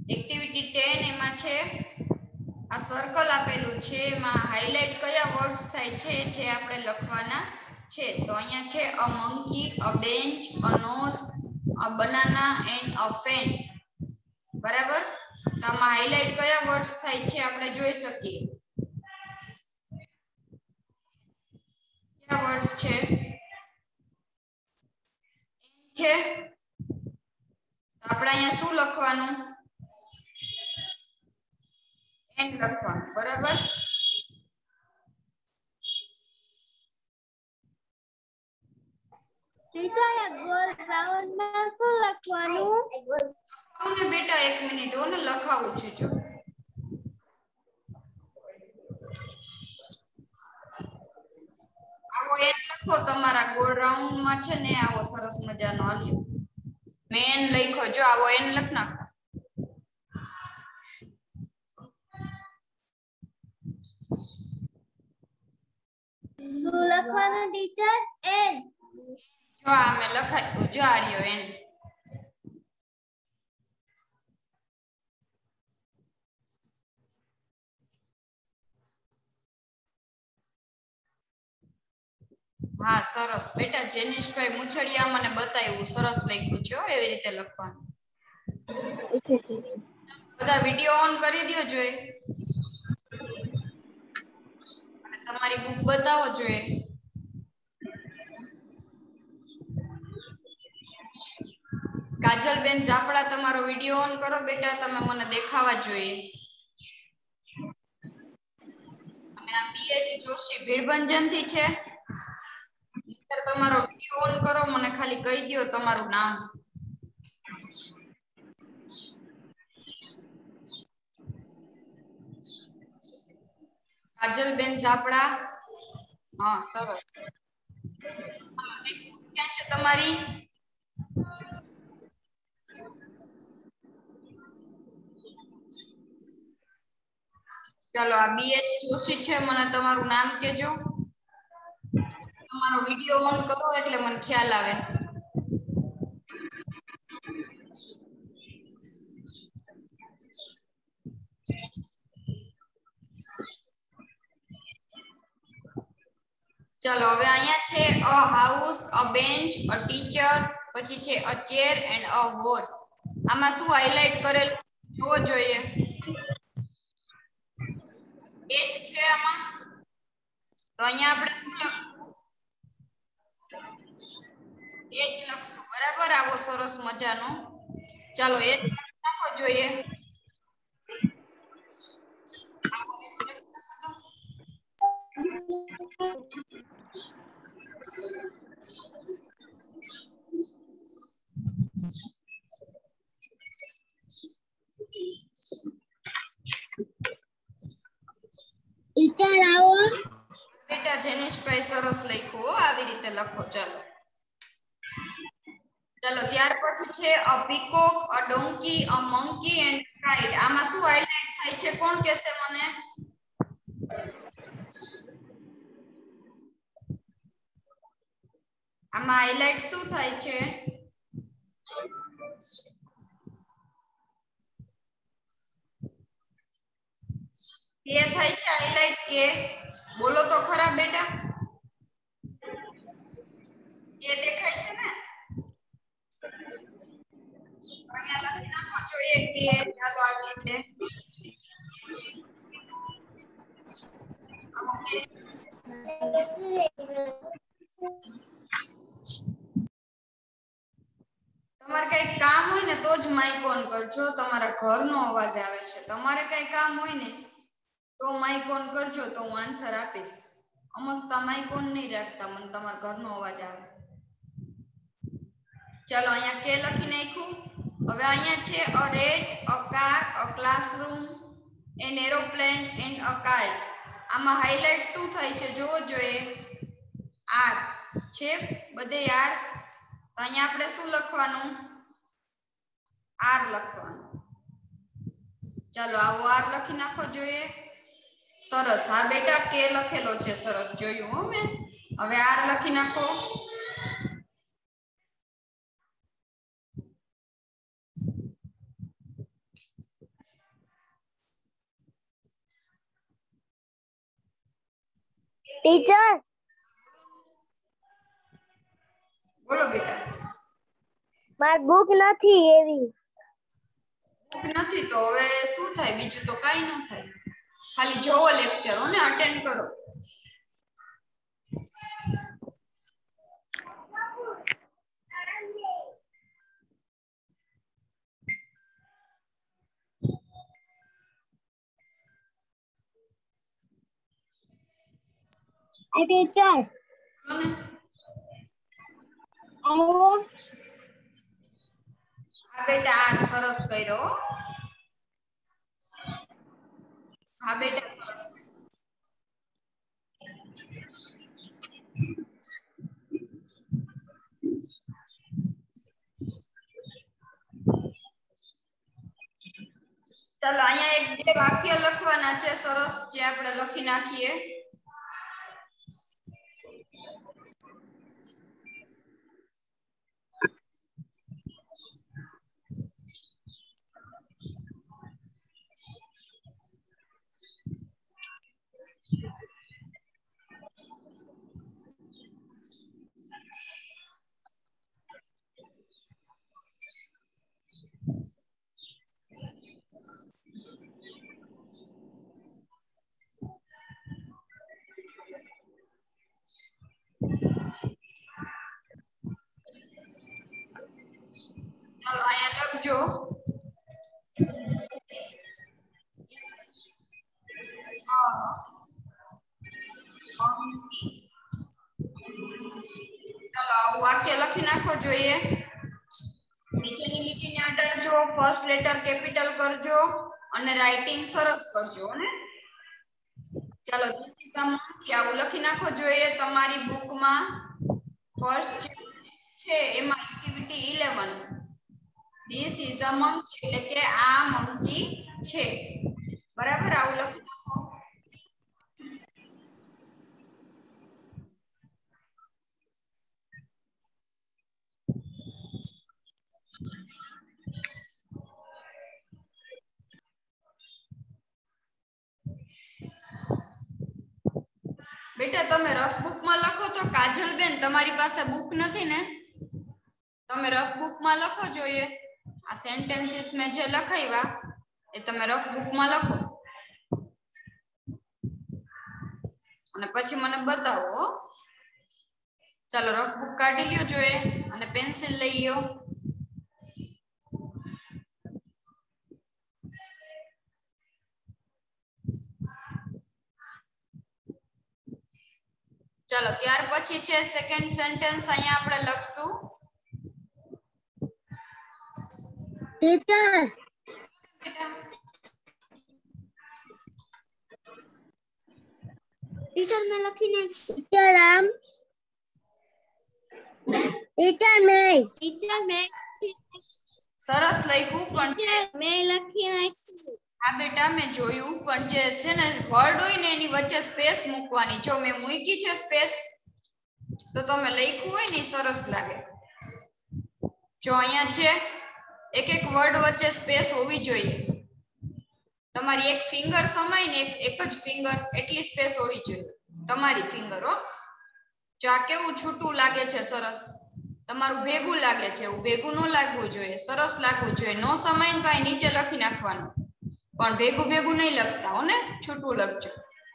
Activity 10 એમાં છે આ સર્કલ આપેલું છે એમાં હાઇલાઇટ કયા વર્ડ્સ થાય છે જે આપણે લખવાના છે તો અહીંયા છે a monkey a bench a nose a banana and a fan બરાબર તો આમાં હાઇલાઇટ કયા વર્ડ્સ થાય છે આપણે જોઈ શકીએ કયા વર્ડ્સ છે છે તો આપણે અહીંયા શું લખવાનું એન લખવાનું બરાબર ટીચર આ ગોલ રાઉન્ડ માં શું લખવાનું ને બેટા 1 મિનિટ હો ને લખાવું છે જો આવો એન લખો તમારા ગોળ રાઉન્ડ માં છે ને આવો સરસ મજાનો આલ્યો મેં લખ્યો જો આવો એન લખ નાખો શું લખવાનું ટીચર એન જો આ મેં લખાયું જો આ રહ્યો એન હા સરસ બેટા જેનિશભાઈ મુછડિયા મને બતાવ્યું સરસ લખ્યું છે એવી રીતે લખવાનું બધા વિડિયો ઓન કરી દયો જોઈ અને તમારી બુક બતાવો જોઈએ કાજલબેન જાપડા તમારો વિડિયો ઓન કરો બેટા તમે મને દેખાવા જોઈએ અને આ બીએચ જોશી ભીડભંજન થી છે નહીતર તમારો વિડિયો ઓન કરો મને ખાલી કહી દયો તમારું નામ કાજલબેન જાપડા હા સરસ નેક્સ્ટ ક્યાં છે તમારી ચાલો આ બીએચ જોશી છે મને તમારું નામ કહેજો તમારો વિડિયો ઓન કરો એટલે મને ખ્યાલ આવે ચાલો હવે અહીંયા છે a house a bench a teacher પછી છે a chair and a horse આમાં શું હાઇલાઇટ કરેલું જોવો જોઈએ એજ છે આમાં તો અહીંયા આપણે શું લખશું એજ લખશું બરાબર આવો સરસ મજાનો ચાલો એજ નાખો જોઈએ ટીચર આવો બેટા જેનિશભાઈ સરસ લખ્યું આવી રીતે લખો ચાલો ચાલો ત્યાર પછી છે a peacock a donkey a monkey and kite આમાં શું હાઇલાઇટ થાય છે કોણ કહેશે મને આમાં હાઇલાઇટ શું થાય છે કે થાય છે હાઇલાઇટ કે બોલો તો ખરા બેટા કે દેખાય છે ને અહીંયા લખી નાખો જોઈએ કે ચાલો આવી રીતે તમારે કઈ કામ હોય ને તો જ માઇક ઓન કરજો તમારા ઘરનો અવાજ આવે છે તમારે કઈ કામ હોય ને તો માઇક ઓન કરજો તો હું આન્સર આપીશ અમસ્તા માઇક ઓન નહીં રાખતા મને તમારા ઘરનો અવાજ આવે ચાલો અહીંયા કે લખી નાખ્યું હવે અહીંયા છે a red a car a classroom an aeroplane and a kite આમાં હાઇલાઇટ શું થાય છે જોવો જોઈએ આર છે બધે આર તો અહીંયા આપણે શું લખવાનું આર લખવાનું ચાલો આવો આર લખી નાખો જોઈએ સરસ હા બેટા કે લખેલો છે સરસ જોયું હો મેં હવે આર લખી નાખો टीचर બોલો બેટા માર બુક નથી એવી બુક નથી તો હવે શું થાય બીજું તો કાઈ ન થાય ખાલી જોવો લેક્ચર ને અટેન્ડ કરો टीचर आओ હા બેટા આ સરસ કર્યો હા બેટા સરસ ચાલો અહીંયા એક બે વાક્ય લખવાના છે સરસ જે આપણે લખી નાખીએ ચાલો અહીંયા લખજો ચાલો આવું વાક્ય લખી નાખો જોઈએ નીચેની લીટીની આગળ જો ફર્સ્ટ લેટર કેપિટલ કરજો અને રાઇટિંગ સરસ કરજો ને ચાલો મોંકી આવું લખી નાખો જોઈએ તમારી બુકમાં ફર્સ્ટ છે એમાં activity 11 This is a monkey એટલે કે આ મંકી છે બરાબર આવું લખી નાખો બેટા તમે રફ બુકમાં લખો તો કાજલબેન તમારી પાસે બુક નથી ને તમે રફ બુકમાં લખો જોઈએ આ સેન્ટેન્સીસ મેં જે લખાવ્યા એ તમે રફ બુકમાં લખો અને પછી મને બતાવો ચાલો રફ બુક કાઢી લ્યો જોઈએ અને પેન્સિલ લઈ લ્યો ચાલો ત્યાર પછી છે સેકન્ડ સેન્ટેન્સ અહીંયા આપણે લખશું टीचर टीचर मैं लखी नहीं टीचर राम टीचर मैं સરસ લખ્યું પણ मैं लखी नहीं હા બેટા મેં જોયું પણ જે છે ને વર્ડ હોય ને એની વચ્ચે સ્પેસ મૂકવાની જો મેં મૂકી છે સ્પેસ તો તમે લખ્યું હોય ને સરસ લાગે જો અહીંયા છે એક એક વર્ડ વચ્ચે સ્પેસ હોવી જોઈએ તમારી એક ફિંગર સમાય ને એક જ ફિંગર એટલી સ્પેસ હોવી જોઈએ તમારી ફિંગર હો જો આ કેવું છૂટું લાગે છે સરસ તમારું ભેગું લાગે છે એવું ભેગું ન લાગવું જોઈએ સરસ લાગવું જોઈએ નો સમાય ને તો અહીં નીચે લખી નાખવાનું પણ ભેગું ભેગું નહીં લખતા હો ને છૂટું લખજો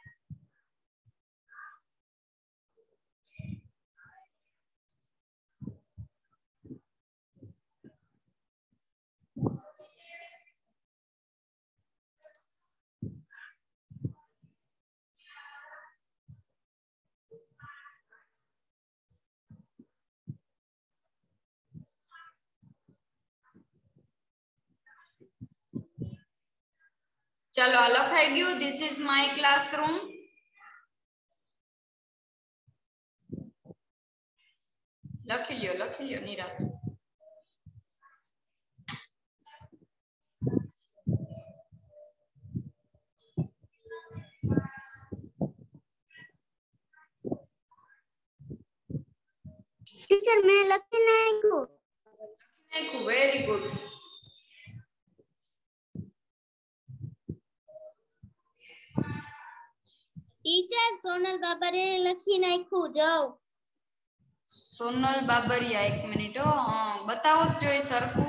ચાલો આ લખાઈ ગયું ધીસ ઇઝ માય ક્લાસરૂમ લખી લ્યો નિરાત टीचर मैं लखी नहीं very good teacher Sonal Babare લખી નાખ્યું જો. સોનલ બાબરિયા 1 મિનિટ બતાવો જ જોઈએ સરખું.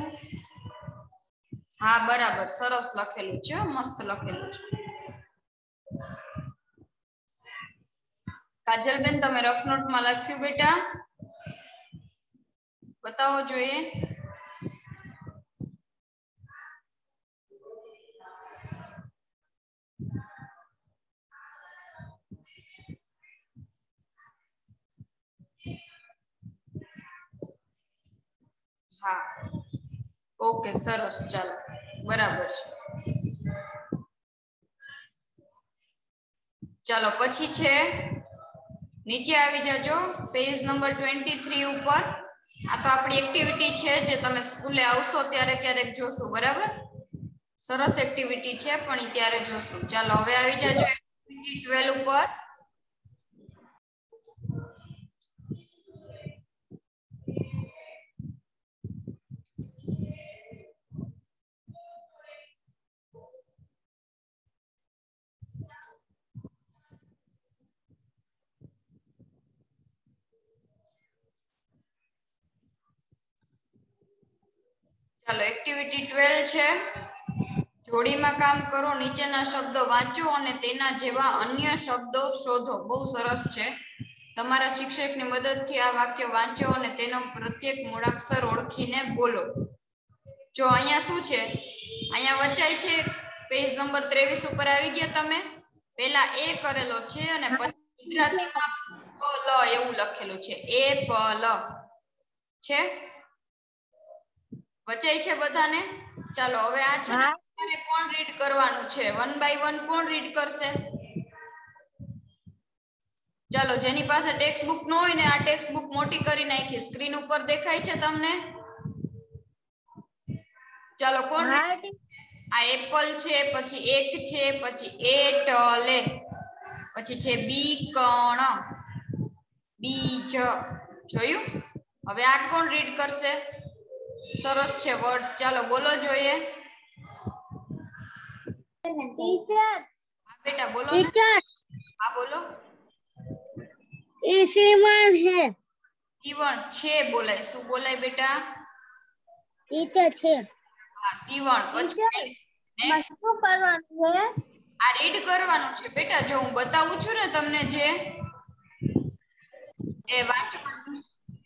હા બરાબર સરસ લખેલું છે મસ્ત લખેલું છે. કાજલબેન તમે રફ નોટમાં લખ્યું બેટા બતાવો જોઈએ. હા ઓકે સરસ ચાલો બરાબર છે. ચાલો પછી છે નીચે આવી જાજો પેજ નંબર 23 ઉપર. આ તો આપણી એક્ટિવિટી છે જે તમે સ્કૂલે આવશો ત્યારે ક્યારેક જોશો બરાબર. સરસ એક્ટિવિટી છે પણ ઈ ત્યારે જોશું. ચાલો હવે આવી જાજો એક્ટિવિટી 12 ઉપર. ચાલો એક્ટિવિટી 12 છે. જોડીમાં કામ કરો નીચેના શબ્દો વાંચો અને તેના જેવા અન્ય શબ્દો શોધો. બહુ સરસ છે. તમારા શિક્ષકની મદદથી આ વાક્ય વાંચો અને તેનો પ્રત્યેક મૂળાક્ષર ઓળખીને બોલો. જો અહીંયા શું છે અહીંયા વચાય છે પેજ નંબર 23 ઉપર આવી ગયા તમે. પહેલા એ કરેલો છે અને પછી ગુજરાતીમાં પ લ એવું લખેલું છે. એ પ લ છે વચાય છે બધાને. ચાલો હવે આ છે ને તમારે કોણ રીડ કરવાનું છે 1 બાય 1 કોણ રીડ કરશે. ચાલો જેની પાસે ટેક્સ્ટ બુક ન હોય ને આ ટેક્સ્ટ બુક મોટી કરી નાખી સ્ક્રીન ઉપર દેખાય છે તમને. ચાલો કોણ આ એપલ છે પછી એક છે પછી એટલે પછી છે બીકણ બીજ જોયું. હવે આ કોણ રીડ કરશે. સરસ છે વર્ડ્સ. ચાલો બોલો જોઈએ. ટીચર હા બેટા બોલો ને. ટીચર હા બોલો. એ સીવણ હે. સીવણ છે બોલાય. શું બોલાય બેટા. ટીચર છે. હા સીવણ. પછી નેક્સ્ટ શું કરવાનું છે. આ રીડ કરવાનું છે બેટા. જો હું બતાવું છું ને તમને જે એ વાંચવાનું.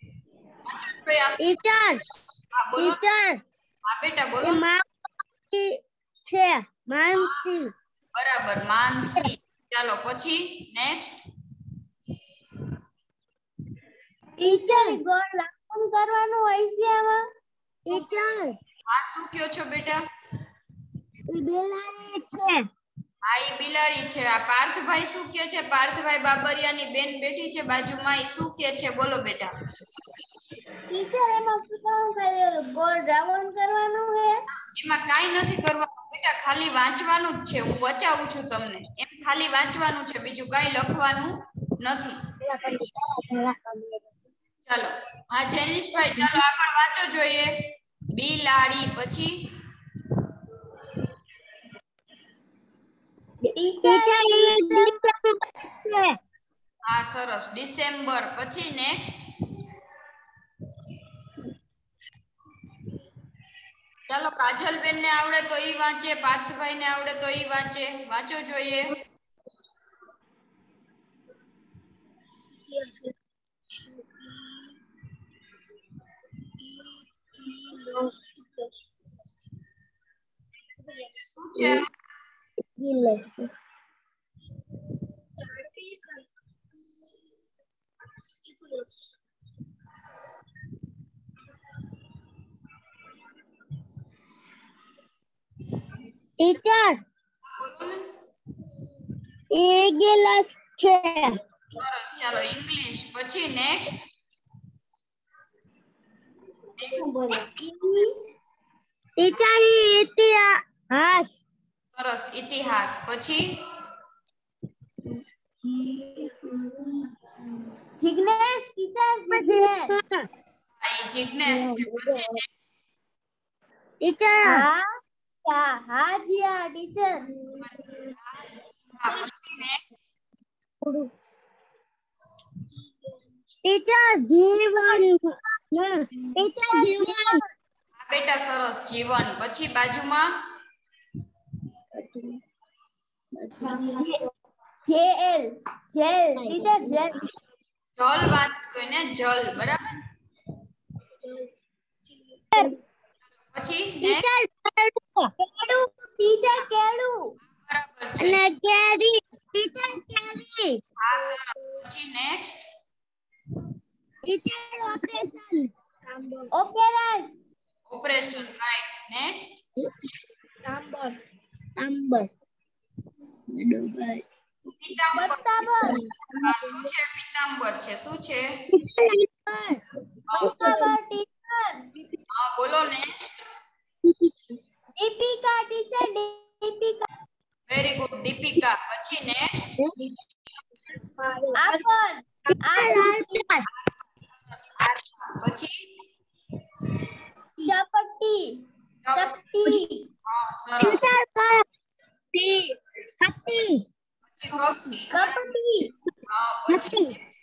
ટીચર હા બોલો. ટીચર હા બેટા બોલો. એ માનસી છે. માનસી બરાબર માનસી. ચાલો પછી નેક્સ્ટ. ટીચર ગોળ રાઉન્ડ કરવાનું હોય છે આમાં. ટીચર હા શું કયો છો બેટા. એ બિલાડી છે. હા ઈ બિલાડી છે. આ પાર્થભાઈ શું કે છે. પાર્થભાઈ બાબરિયાની બેન બેઠી છે બાજુમાં. ઈ શું કે છે બોલો બેટા. ટીચર એમાં શું કામ ખાલી ગોળ રાઉન્ડ કરવાનું હે. એમાં કાઈ નથી કરવાનું બેટા ખાલી વાંચવાનું જ છે. હું બચાવું છું તમને. એમ ખાલી વાંચવાનું છે બીજું કાઈ લખવાનું નથી. ચાલો હા જેનિશભાઈ ચાલો આગળ વાંચો જોઈએ. બિલાડી પછી હા સરસ ડિસેમ્બર. પછી નેક્સ્ટ. ચાલો કાજલબેન ને આવડે તો ઈ વાંચે. પાર્થભાઈ ને આવડે તો ઈ વાંચે. વાંચો જોઈએ. શું છે. ટીચર બોલો ને. એ ગિલાસ છે. સરસ ચાલો ઇંગ્લિશ. પછી નેક્સ્ટ. ટીચર ઇતિહાસ. સરસ ઇતિહાસ. પછી જિગ્નેશ ટીચર જિગ્નેશ. જિજ્ઞેસ છે. પછી ટીચર હા જીયા ટીચર. હા પછી નેક્સ્ટ. ટીચર જીવન ટીચર જીવન હા બેટા સરસ જીવન પછી બાજુમાં જેલ જેલ ટીચર જેલ જલ વાંચશું એને જલ બરાબર પછી next કેળું ટીચર કેળું બરાબર છે અને કેરી ટીચર કેરી હા સરસ પછી next ટીચર ઓપરેશન ઓપેરસ ઓપરેશન રાઈટ next તાંબર તાંબર પીતાંબર પત્તાબર હા શું છે પીતાંબર છે શું છે પત્તાબર ટીચર હા બોલો next Deepika teacher Deepika very good Deepika પછી next આપન આપન પછી ચપટી ચપટી હા સરસ ટી કપટી પછી કપટી કપટી હા પછી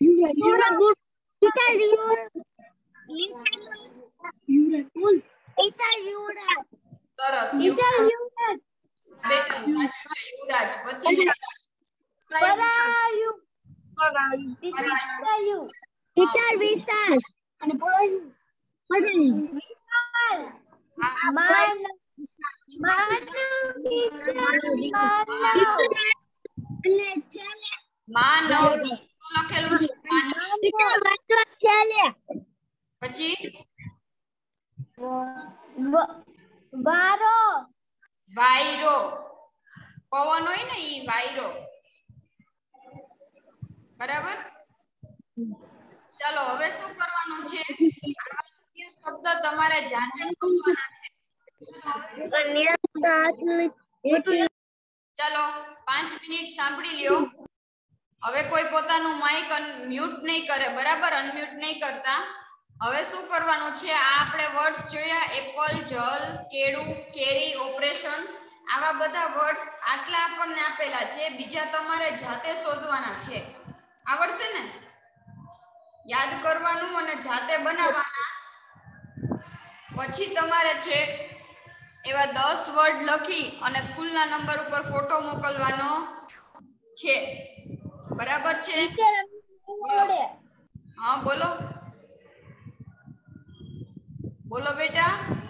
સરસ ટીચર યુવરાજ બેટા સાચું છે યુવરાજ પછી next પરાયુ ટીચર પરાયુ ટીચર વિશાલ અને પરાયુ વિશાલ હા માનવ માનવ ટીચર માનવ અને છેલ્લે માનવ શું લખેલું છે માનવ ટીચર વાંચવા છેલ્લે પછી વારો વાયરો પવન હોય ને ઈ વાયરો બરાબર ચાલો હવે શું કરવાનું છે આવા શબ્દ તમારે જાતે શોધવાના છે ચાલો 5 મિનિટ સાંભળી લ્યો હવે કોઈ પોતાનું માઇક મ્યુટ નહીં કરે બરાબર અનમ્યુટ નહીં કરતા હવે શું કરવાનું છે આ આપણે વર્ડ્સ જોયા એપલ જલ કેળું કેરી ઓપરેશન આવા બધા વર્ડ્સ આટલા આપણને આપેલા છે બીજા તમારે જાતે શોધવાના છે આવડશે ને યાદ કરવાનું અને જાતે બનાવવાના પછી તમારે છે એવા 10 વર્ડ લખી અને સ્કૂલના નંબર ઉપર ફોટો મોકલવાનો છે બરાબર છે ટીચર બોલો હા બોલો બોલો બેટા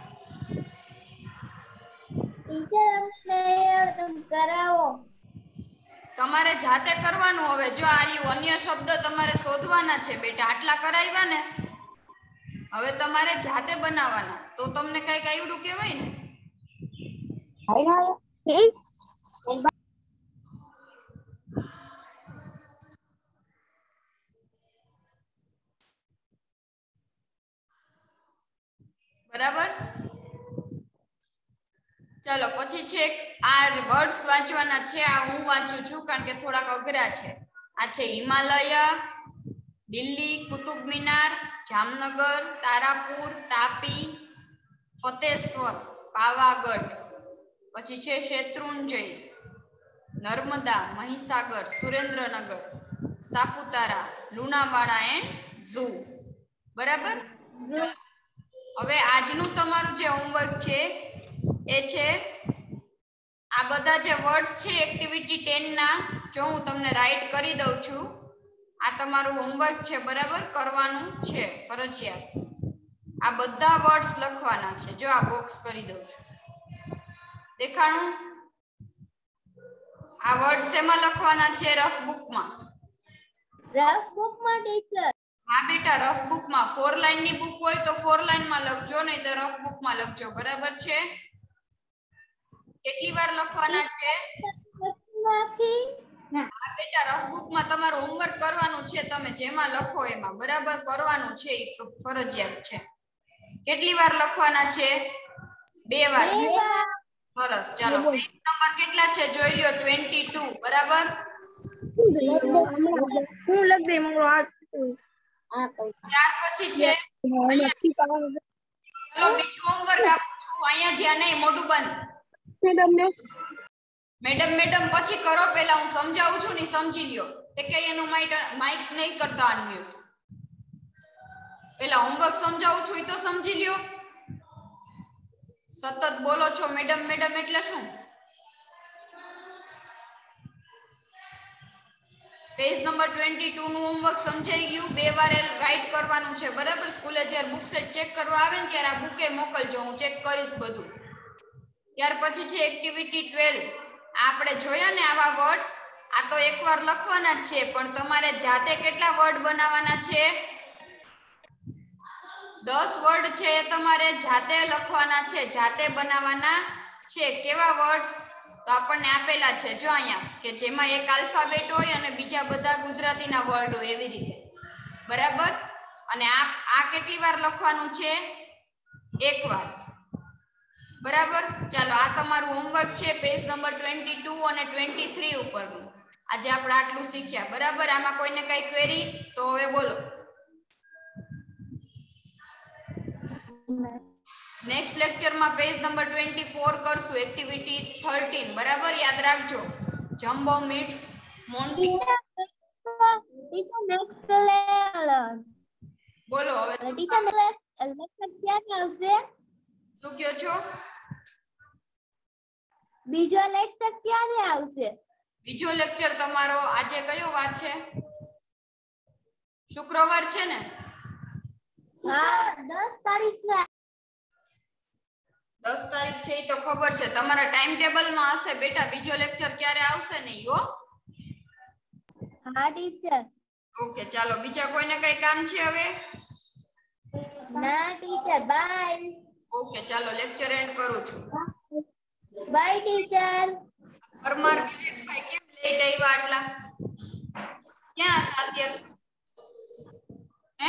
ટીચર અમને કરાવો તમારે જાતે કરવાનું હવે જો આ રહ્યું અન્ય શબ્દ તમારે શોધવાના છે બેટા આટલા કરાવ્યા ને હવે તમારે જાતે બનાવવાના તો તમને કઈક આવડું કહેવાય ને બરાબર ચાલો પછી છે આ વર્ડ્સ વાંચવાના છે આ હું વાંચું છું કારણ કે થોડાક અઘરા છે આ છે હિમાલય દિલ્હી કુતુબ મિનાર જામનગર તારાપુર તાપી ફતેશ્વર પાવાગઢ પછી છે શેત્રુંજય નર્મદા મહીસાગર સુરેન્દ્રનગર સાપુતારા લુણાવાડા એન્ડ ઝૂ બરાબર હવે આજનું તમારું જે હોમવર્ક છે એ છે આ બધા જે વર્ડ્સ છે એક્ટિવિટી 10 ના જો હું તમને રાઈટ કરી દઉં છું આ તમારું હોમવર્ક છે બરાબર કરવાનું છે ફરજિયાત આ બધા વર્ડ્સ લખવાના છે જો આ બોક્સ કરી દઉં છું દેખાણું આ વર્ડ્સ એમાં લખવાના છે રફ બુકમાં ટીચર હા બેટા રફ બુકમાં 4 લાઈનની બુક હોય તો 4 લાઈનમાં લખજો નહીં તો રફ બુકમાં લખજો બરાબર છે કેટલી વાર લખવાના છે હા બેટા રફ બુકમાં તમારું હોમવર્ક કરવાનું છે તમે જેમાં લખો એમાં બરાબર કરવાનું છે એ ફરજિયાત છે કેટલી વાર લખવાના છે 2 વાર સરસ ચાલો પેજ નંબર કેટલા છે જોઈ લ્યો 22 બરાબર હું લખ દે મગર ત્યાર પછી છે ચલો બીજું હોમવર્ક આપું છું અહીંયા ધ્યાન નહીં મોઢું બંધ મેડમ પછી કરો, પહેલા હું સમજાવું છું ને સમજી લ્યો. તે કે એનું માઇક નહીં કરતા અનમ્યુટ. પહેલા હોમવર્ક સમજાવું છું ઈ તો સમજી લ્યો. સતત બોલો છો મેડમ એટલે શું? પેજ નંબર 22 નું હોમવર્ક સમજાઈ ગયું. 2 વાર રાઈટ કરવાનું છે, બરાબર? સ્કૂલે જ્યારે બુક સેટ ચેક કરવા આવે ને ત્યારે આ બુકે મોકલજો, હું ચેક કરીશ બધું. ત્યાર પછી છે એક્ટિવિટી 12. આપણે જોયા ને આવા વર્ડ્સ, આ તો એકવાર લખવાના જ છે, પણ તમારે જાતે કેટલા વર્ડ બનાવવાના છે? 10 વર્ડ છે એ તમારે જાતે લખવાના છે, જાતે બનાવવાના છે. કેવા વર્ડ્સ? તો આપણને આપેલા છે જો અહીંયા, કે જેમાં એક આલ્ફાબેટ હોય અને બીજા બધા ગુજરાતીના વર્ડ હોય, એવી રીતે, બરાબર? અને આ કેટલી વાર લખવાનું છે? એક વાર, બરાબર? ચાલો, આ તમારું હોમવર્ક છે પેજ નંબર 22 અને 23 ઉપરનું. આજે આપણે આટલું શીખ્યા, બરાબર? આમાં કોઈને કઈ ક્વેરી? તો હવે બોલો. નેક્સ્ટ લેક્ચરમાં પેજ નંબર 24 કરશું, એક્ટિવિટી 13, બરાબર? યાદ રાખજો. Jumbo meets Monty. Teacher next lecture બોલો હવે ટીચર લેક્ચર ક્યારે આવશે? શું કહો છો? બીજો લેક્ચર ક્યારે આવશે? બીજો લેક્ચર તમારો આજે કયો વાર છે? શુક્રવાર છે ને? હા, 10 તારીખ છે. 10 તારીખ છે એ તો ખબર છે, તમારા ટાઈમ ટેબલમાં હશે બેટા બીજો લેક્ચર ક્યારે આવશે ને ઈ. હો હા ટીચર. ઓકે, ચાલો, બીજા કોઈને કઈ કામ છે હવે? ના ટીચર, બાય. ઓકે, ચાલો, લેક્ચર એન્ડ કરું છું. By teacher. પરમાર વિવેકભાઈ કેમ લેટ આવ્યા આટલા? ક્યાં હતા અત્યાર સુધી? હે?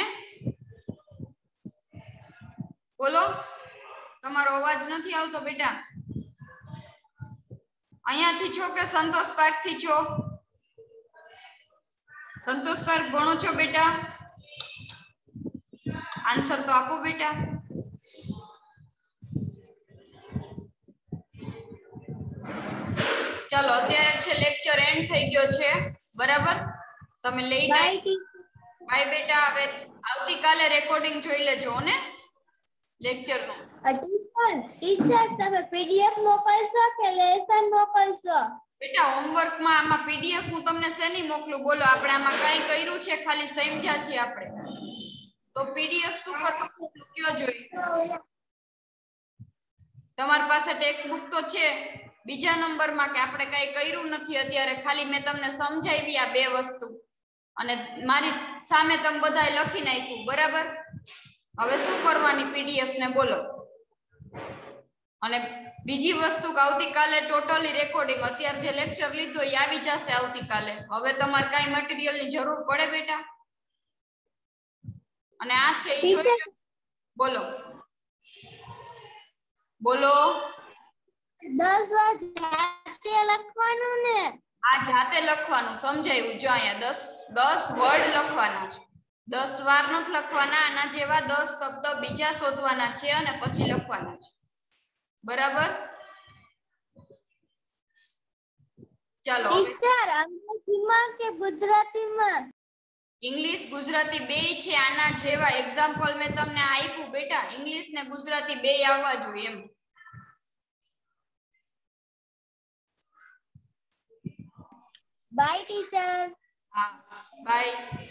બોલો, તમારો અવાજ નથી આવતો બેટા. અહીંયાથી છો કે સંતોષ પાર્ક થી છો? સંતોષ પાર્ક ભણો છો બેટા? આન્સર તો આપો બેટા. ચાલો, અત્યારે છે લેક્ચર એન્ડ થઈ ગયો છે, બરાબર? તમે લેટ બાય બેટા. હવે આવતીકાલે રેકોર્ડિંગ જોઈ લેજો ને લેક્ચર નું. ટીચર તમે પીડીએફ મોકલશો કે લેસન મોકલશો? બેટા, હોમવર્કમાં આમાં પીડીએફ હું તમને શેની મોકલું? બોલો, આપણે આમાં કઈ કર્યું છે? ખાલી સમજ્યા છીએ આપણે, તો પીડીએફ શું કરવાનું કયો જોઈએ? તમારી પાસે ટેક્સ્ટ બુક તો છે. બીજા નંબરમાં કે આપણે કઈ કર્યું નથી અત્યારે, ખાલી મેં તમને સમજાવી આ બે વસ્તુ, અને મારી સામે તમે બધાએ લખી નાખ્યું, બરાબર? હવે શું કરવાની પીડીએફ ને બોલો. અને બીજી વસ્તુ કે આવતીકાલે ટોટલી રેકોર્ડિંગ, અત્યારે જે લેક્ચર લીધો એ આવી જશે આવતીકાલે. હવે તમારે કઈ મટીરિયલ ની જરૂર પડે બેટા? અને આ છે એ જોઈ બોલો. બોલો. 10 વાર જાતે લખવાનું ને? આ જાતે લખવાનું, સમજાયું? જો અહીંયા 10 વર્ડ લખવાના છે, 10 વાર નથી લખવાના. આના જેવા 10 શબ્દ બીજા શોધવાના છે અને પછી લખવાના છે, બરાબર? ચાલો, ટીચર અંગ્રેજીમાં કે ગુજરાતીમાં? ઇંગ્લિશ ગુજરાતી બેય છે આના જેવા. એક્ઝામ્પલ મેં તમને આપ્યું બેટા, ઇંગ્લિશ ને ગુજરાતી બેય આવવા જોઈએ એમ. Bye teacher. હા, બાય.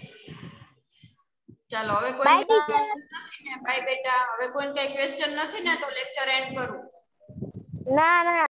ચાલો, હવે કોઈ નથી ને? બાય બેટા. હવે કોઈ કઈ ક્વેશ્ચન નથી ને? તો લેક્ચર એન્ડ કરું. ના ના.